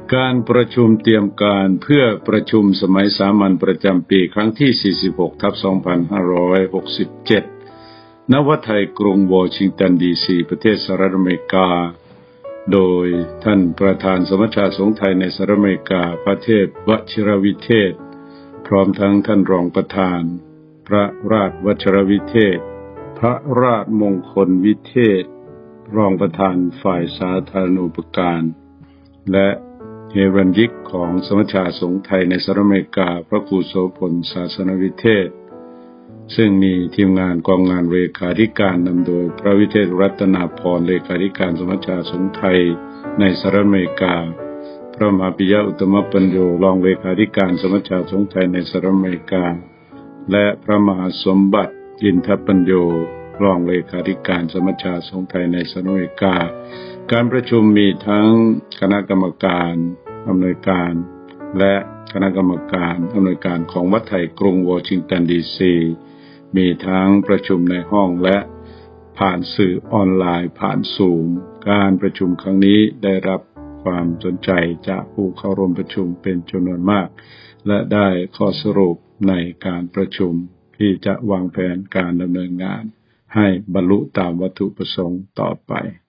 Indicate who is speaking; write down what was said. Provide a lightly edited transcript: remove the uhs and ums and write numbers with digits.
Speaker 1: การประชุมเตรียมการเพื่อประชุมสมัยสามัญประจำปีครั้งที่ 46/2567 ณ วัดไทยกรุงวอชิงตันดีซีประเทศสหรัฐอเมริกาโดยท่านประธานสมัชชาสงฆ์ไทยในสหรัฐอเมริกาพระเทพวชิรวิเทศพร้อมทั้งท่านรองประธานพระราชวชิรวิเทศพระราชมงคลวิเทศรองประธานฝ่ายสาธารณูปการและเฮรัญยิกของสมัชชาสงฆ์ไทยในสหรัฐอเมริกาพระครูโสพลศาสนวิเทศซึ่งมีทีมงานกองงานเลขาธิการนำโดยพระวิเทศรัตนาพรเลขาธิการสมัชชาสงฆ์ไทยในสหรัฐอเมริกาพระมหาปิยะอุตตมปัญโยรองเลขาธิการสมัชชาสงฆ์ไทยในสหรัฐอเมริกาและพระมหาสมบัติอินทปัญโยรองเลขาธิการสมัชชาสงฆ์ไทยในสหรัฐอเมริกาการประชุมมีทั้งคณะกรรมการอำนวยการและคณะกรรมการอำนวยการของวัดไทยกรุงวอชิงตันดีซีมีทั้งประชุมในห้องและผ่านสื่อออนไลน์ผ่านซูมการประชุมครั้งนี้ได้รับความสนใจจากผู้เข้าร่วมประชุมเป็นจำนวนมากและได้ข้อสรุปในการประชุมที่จะวางแผนการดำเนินงานให้บรรลุตามวัตถุประสงค์ต่อไป